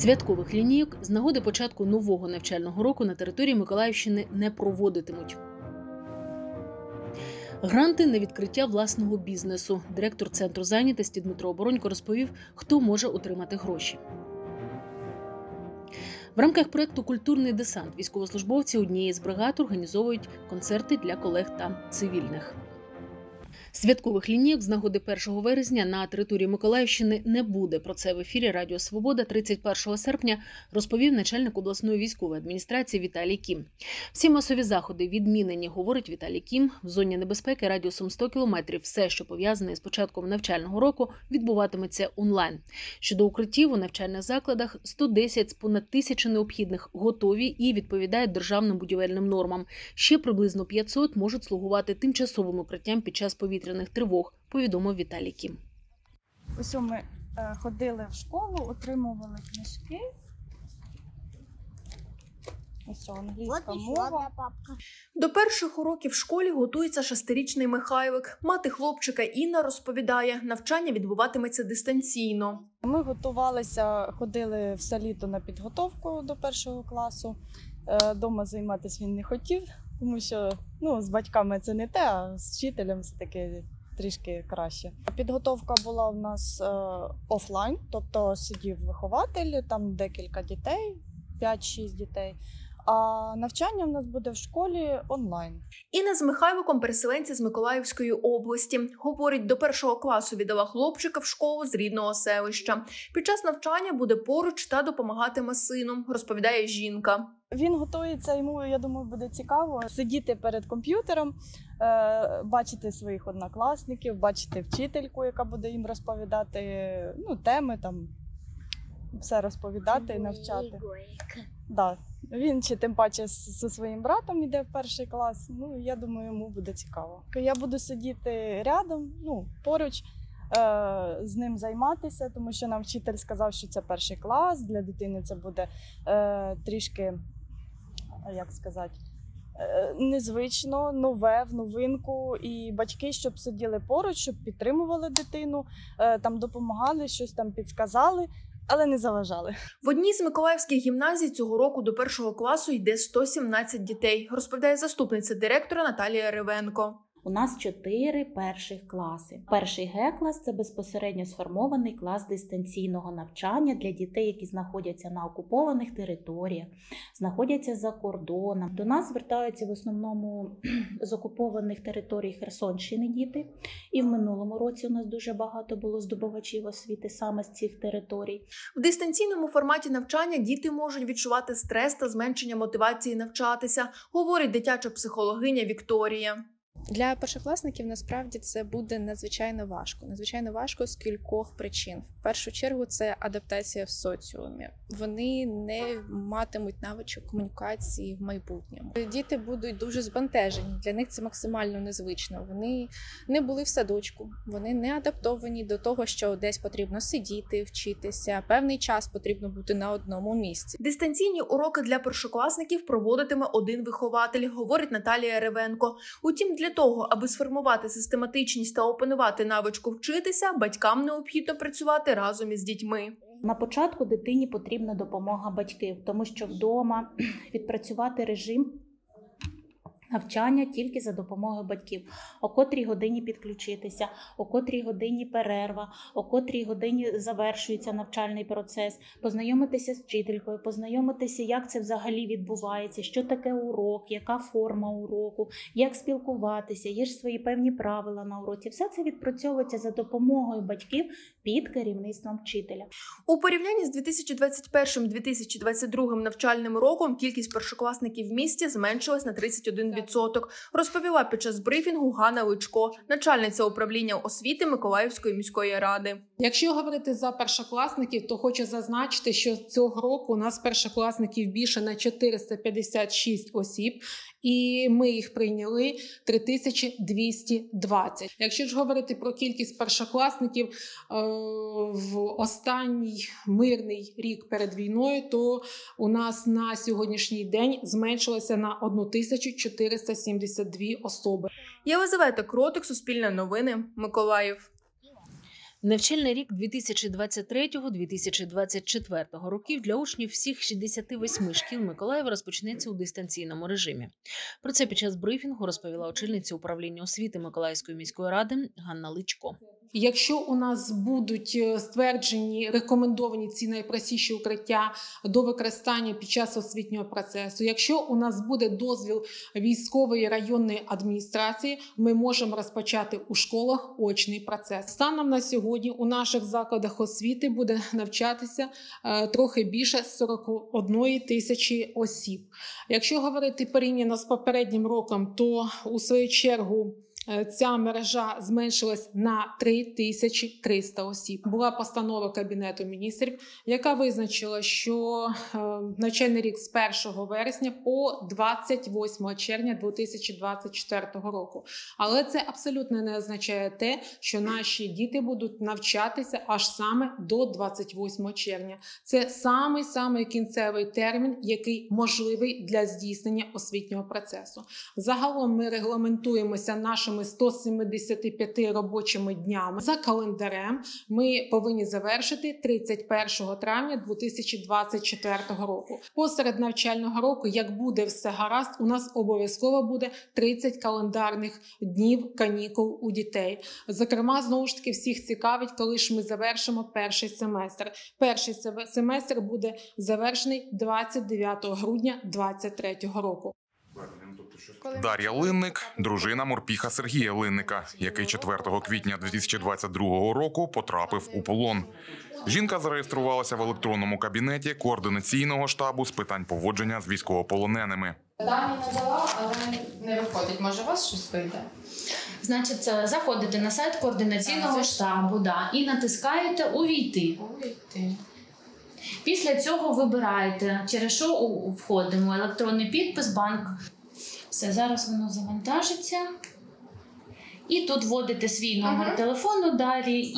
Святкових лінійок з нагоди початку нового навчального року на території Миколаївщини не проводитимуть. Гранти на відкриття власного бізнесу. Директор Центру зайнятості Дмитро Оборонько розповів, хто може отримати гроші. В рамках проєкту «Культурний десант» військовослужбовці однієї з бригад організовують концерти для колег та цивільних. Святкових лінійок з нагоди 1 вересня на території Миколаївщини не буде. Про це в ефірі Радіо Свобода 31 серпня розповів начальник обласної військової адміністрації Віталій Кім. Всі масові заходи відмінені, говорить Віталій Кім. В зоні небезпеки радіусом 100 кілометрів все, що пов'язане з початком навчального року, відбуватиметься онлайн. Щодо укриттів у навчальних закладах, 110 з понад 1000 необхідних готові і відповідають державним будівельним нормам. Ще приблизно 500 можуть слугувати тимчасовим укриттям під час повітряних тривог, повідомив Віталій Кім. Ось ми ходили в школу, отримували книжки. Ось англійська мова. До перших уроків в школі готується 6-річний Михайлик. Мати хлопчика Інна розповідає, навчання відбуватиметься дистанційно. Ми готувалися, ходили все літо на підготовку до 1 класу. Дома займатися він не хотів, тому що з батьками це не те, а з вчителем все-таки трішки краще. Підготовка була у нас офлайн, тобто сидів вихователь, там декілька дітей, 5-6 дітей. А навчання в нас буде в школі онлайн. Інна з Михайликом – переселенці з Миколаївської області. Говорить, до 1 класу віддала хлопчика в школу з рідного селища. Під час навчання буде поруч та допомагатиме сину, розповідає жінка. Він готується, йому, я думаю, буде цікаво сидіти перед комп'ютером, бачити своїх однокласників, бачити вчительку, яка буде їм розповідати теми, все розповідати і навчати. Да. Він тим паче зі своїм братом йде в 1 клас, я думаю, йому буде цікаво. Я буду сидіти рядом, поруч, з ним займатися, тому що нам вчитель сказав, що це 1 клас, для дитини це буде трішки, незвично, нове, в новинку. І батьки, щоб сиділи поруч, щоб підтримували дитину, допомагали, щось підказали, але не заважали. В одній з миколаївських гімназій цього року до 1 класу йде 117 дітей, розповідає заступниця директора Наталія Ревенко. У нас 4 перших класи. Перший Г-клас – це безпосередньо сформований клас дистанційного навчання для дітей, які знаходяться на окупованих територіях, знаходяться за кордоном. До нас звертаються в основному з окупованих територій Херсонщини діти. І в минулому році у нас дуже багато було здобувачів освіти саме з цих територій. В дистанційному форматі навчання діти можуть відчувати стрес та зменшення мотивації навчатися, говорить дитяча психологиня Вікторія. Для першокласників насправді це буде надзвичайно важко. Надзвичайно важко з кількох причин. В першу чергу це адаптація в соціумі. Вони не матимуть навичок комунікації в майбутньому. Діти будуть дуже збентежені, для них це максимально незвично. Вони не були в садочку, вони не адаптовані до того, що десь потрібно сидіти, вчитися, певний час потрібно бути на одному місці. Дистанційні уроки для першокласників проводитиме один вихователь, говорить Наталія Ревенко. Утім, для того, аби сформувати систематичність та опанувати навичку вчитися, батькам необхідно працювати разом із дітьми. На початку дитині потрібна допомога батьків, тому що вдома відпрацювати режим навчання тільки за допомогою батьків. О котрій годині підключитися, о котрій годині перерва, о котрій годині завершується навчальний процес, познайомитися з вчителькою, познайомитися, як це взагалі відбувається, що таке урок, яка форма уроку, як спілкуватися, є ж свої певні правила на уроці. Все це відпрацьовується за допомогою батьків під керівництвом вчителя. У порівнянні з 2021-2022 навчальним роком кількість першокласників в місті зменшилась на 31%. Розповіла під час брифінгу Ганна Личко, начальниця управління освіти Миколаївської міської ради. Якщо говорити за першокласників, то хочу зазначити, що цього року у нас першокласників більше на 456 осіб, і ми їх прийняли 3220. Якщо ж говорити про кількість першокласників в останній мирний рік перед війною, то у нас на сьогоднішній день зменшилося на 1472 особи. Єлизавета Кротик, Суспільне новини, Миколаїв. Навчальний рік 2023-2024 років для учнів всіх 68 шкіл Миколаєва розпочнеться у дистанційному режимі. Про це під час брифінгу розповіла очільниця управління освіти Миколаївської міської ради Ганна Личко. Якщо у нас будуть стверджені, рекомендовані ці найпростіші укриття до використання під час освітнього процесу, якщо у нас буде дозвіл військової районної адміністрації, ми можемо розпочати у школах очний процес. Станом на сьогодні у наших закладах освіти буде навчатися трохи більше 41 тисячі осіб. Якщо говорити порівняно з попереднім роком, то у свою чергу ця мережа зменшилась на 3300 осіб. Була постанова Кабінету міністрів, яка визначила, що навчальний рік з 1 вересня по 28 червня 2024 року. Але це абсолютно не означає те, що наші діти будуть навчатися аж саме до 28 червня. Це самий кінцевий термін, який можливий для здійснення освітнього процесу. Загалом ми регламентуємося нашими 175 робочими днями. За календарем ми повинні завершити 31 травня 2024 року. Посеред навчального року, як буде все гаразд, у нас обов'язково буде 30 календарних днів канікул у дітей. Зокрема, знову ж таки, всіх цікавить, коли ж ми завершимо перший семестр. Перший семестр буде завершений 29 грудня 2023 року. Дар'я Линник – дружина морпіха Сергія Линника, який 4 квітня 2022 року потрапив у полон. Жінка зареєструвалася в електронному кабінеті Координаційного штабу з питань поводження з військовополоненими. Дані надала, але не виходить. Може, у вас щось вийде? Значить, заходите на сайт Координаційного штабу і натискаєте «Увійти». Після цього вибираєте, через що входимо. Електронний підпис, банк. Все, зараз воно завантажиться. І тут вводите свій номер телефону далі і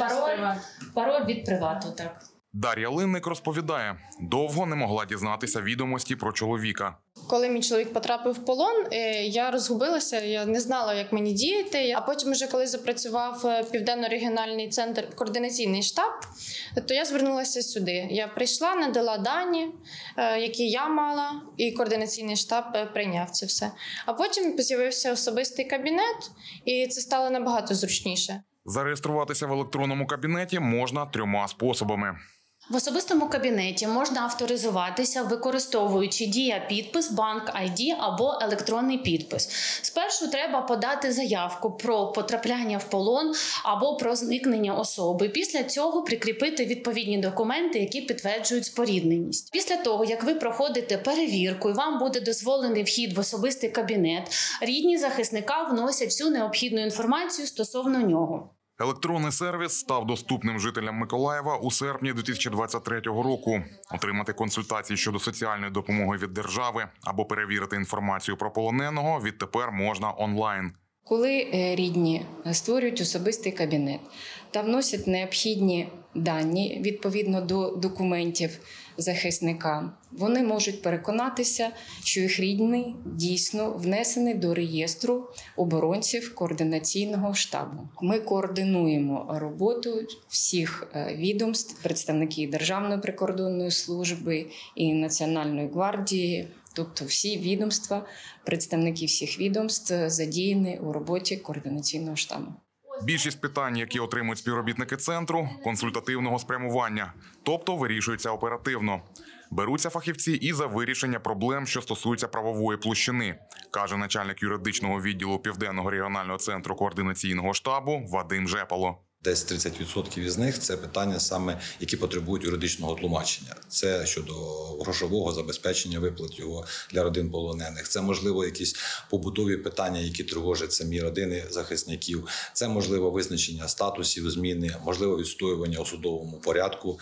пароль від привату. Так. Дар'я Линник розповідає, довго не могла дізнатися відомості про чоловіка. Коли мій чоловік потрапив в полон, я розгубилася, я не знала, як мені діяти. А потім, вже коли запрацював Південно-регіональний центр, координаційний штаб, то я звернулася сюди. Я прийшла, надала дані, які я мала, і координаційний штаб прийняв це все. А потім з'явився особистий кабінет, і це стало набагато зручніше. Зареєструватися в електронному кабінеті можна 3 способами. В особистому кабінеті можна авторизуватися, використовуючи Дія-підпис, Банк-ID або електронний підпис. Спершу треба подати заявку про потрапляння в полон або про зникнення особи. Після цього прикріпити відповідні документи, які підтверджують спорідненість. Після того, як ви проходите перевірку і вам буде дозволений вхід в особистий кабінет, рідні захисника вносять всю необхідну інформацію стосовно нього. Електронний сервіс став доступним жителям Миколаєва у серпні 2023 року. Отримати консультації щодо соціальної допомоги від держави або перевірити інформацію про полоненого відтепер можна онлайн. Коли рідні створюють особистий кабінет та вносять необхідні дані відповідно до документів захисника, вони можуть переконатися, що їх рідний дійсно внесений до реєстру оборонців координаційного штабу. Ми координуємо роботу всіх відомств, представників Державної прикордонної служби і Національної гвардії. Тобто всі відомства, представники всіх відомств задіяні у роботі координаційного штабу. Більшість питань, які отримують співробітники центру – консультативного спрямування, тобто вирішуються оперативно. Беруться фахівці і за вирішення проблем, що стосуються правової площини, каже начальник юридичного відділу Південного регіонального центру координаційного штабу Вадим Жепало. Десь 30% із них – це питання, саме, які потребують юридичного тлумачення. Це щодо грошового забезпечення, виплат його для родин полонених. Це, можливо, якісь побутові питання, які тривожать самі родини захисників. Це, можливо, визначення статусів, зміни, можливо, відстоювання у судовому порядку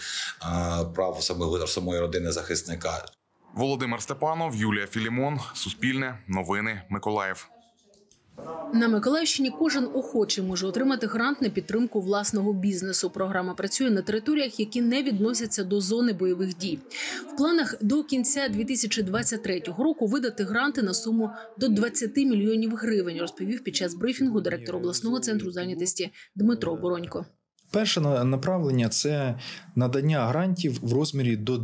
прав самої родини захисника. Володимир Степанов, Юлія Філімон, Суспільне, Новини, Миколаїв. На Миколаївщині кожен охочий може отримати грант на підтримку власного бізнесу. Програма працює на територіях, які не відносяться до зони бойових дій. В планах до кінця 2023 року видати гранти на суму до 20 мільйонів гривень, розповів під час брифінгу директор обласного центру зайнятості Дмитро Боронько. Перше направлення – це надання грантів в розмірі до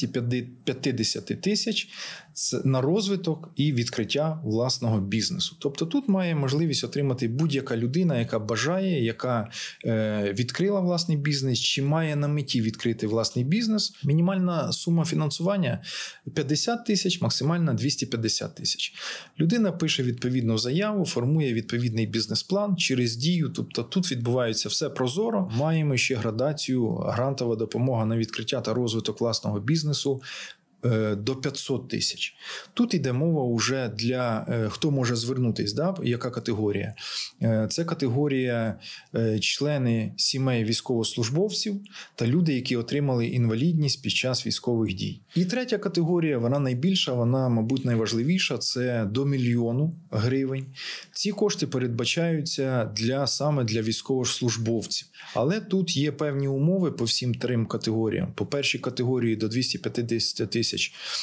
250 тисяч на розвиток і відкриття власного бізнесу. Тобто тут має можливість отримати будь-яка людина, яка бажає, яка відкрила власний бізнес, чи має на меті відкрити власний бізнес. Мінімальна сума фінансування – 50 тисяч, максимальна – 250 тисяч. Людина пише відповідну заяву, формує відповідний бізнес-план через Дію. Тобто тут відбувається все прозоро. Маємо ще градацію, грантова допомога на відкриття та розвиток власного бізнесу до 500 тисяч. Тут йде мова вже для хто може звернутись, да? Яка категорія? Це категорія члени сімей військовослужбовців та люди, які отримали інвалідність під час військових дій. І третя категорія, вона найбільша, вона, мабуть, найважливіша, це до 1 мільйона гривень. Ці кошти передбачаються саме для військовослужбовців. Але тут є певні умови по всім 3 категоріям. По першій категорії до 250 тисяч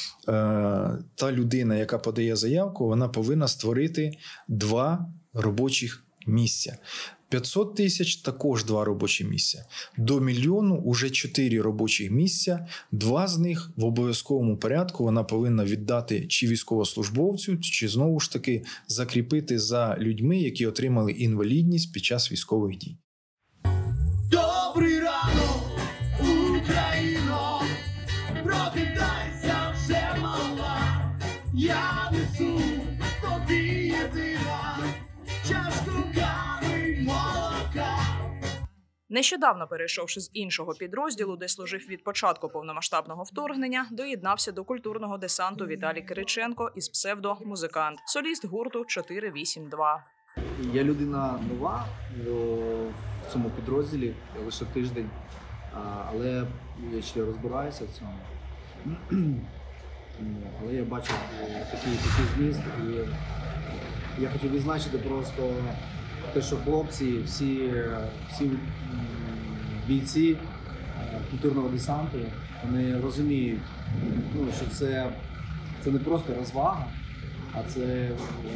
та людина, яка подає заявку, вона повинна створити 2 робочих місця. 500 тисяч – також 2 робочі місця. До 1 мільйона – уже 4 робочих місця. 2 з них в обов'язковому порядку вона повинна віддати чи військовослужбовцю, чи знову ж таки закріпити за людьми, які отримали інвалідність під час військових дій. Добрий ранок, Україно! Прокидайся вже, мала, я несу тобі єдина чашку кави й молока. Нещодавно, перейшовши з іншого підрозділу, де служив від початку повномасштабного вторгнення, доєднався до культурного десанту Віталій Кириченко із псевдо-музикант, соліст гурту 482. Я людина нова в цьому підрозділі, лише тиждень, але я ще розбираюся в цьому. Але я бачив такий зміст, і я хотів відзначити просто те, що хлопці, всі бійці культурного десанту, вони розуміють, що це не просто розвага, а це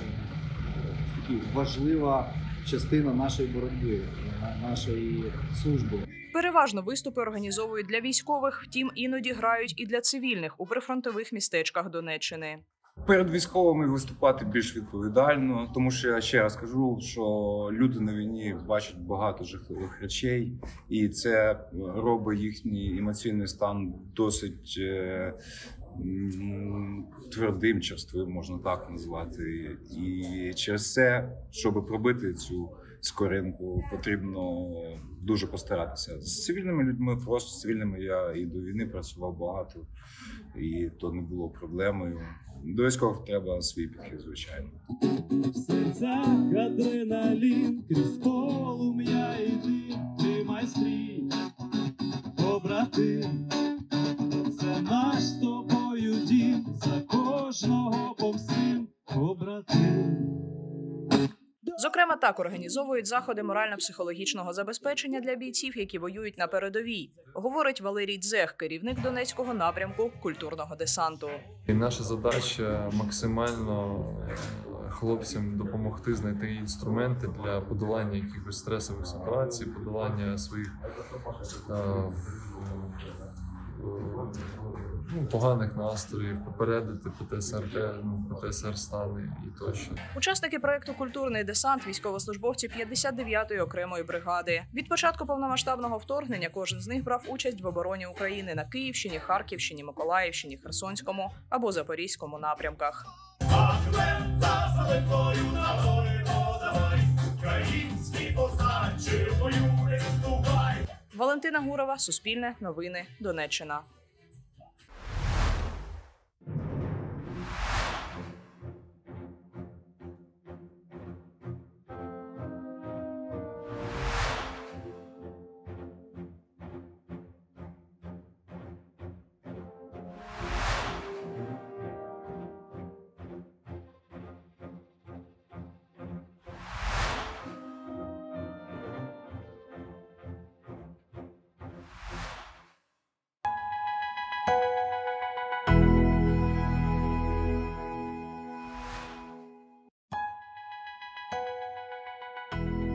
важлива частина нашої боротьби, нашої служби. Переважно виступи організовують для військових, втім іноді грають і для цивільних у прифронтових містечках Донеччини. Перед військовими виступати більш відповідально, тому що я ще раз кажу, що люди на війні бачать багато жахливих речей, і це робить їхній емоційний стан досить твердим, черствим, можна так назвати. І через це, щоб пробити цю скоринку, потрібно дуже постаратися. З цивільними людьми, просто з цивільними я і до війни працював багато, і то не було проблемою. До військових треба свій підхід, звичайно. В серцях адреналін, крізь полум'я йди, ти майстрій, побратим. Це наш з тобою дім, за кожного по всім побратим. Зокрема, так організовують заходи морально-психологічного забезпечення для бійців, які воюють на передовій, говорить Валерій Дзех, керівник Донецького напрямку культурного десанту. І наша задача максимально хлопцям допомогти знайти інструменти для подолання якихось стресових ситуацій, подолання своїх поганих настроїв, попередити ПТСР стани і тощо. Учасники проєкту «Культурний десант» – військовослужбовці 59-ї окремої бригади. Від початку повномасштабного вторгнення кожен з них брав участь в обороні України на Київщині, Харківщині, Миколаївщині, Херсонському або Запорізькому напрямках. Валентина Гурова, Суспільне, Новини, Донеччина.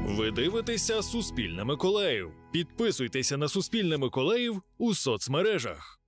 Ви дивитеся «Суспільне Миколаїв». Підписуйтеся на «Суспільне Миколаїв» у соцмережах.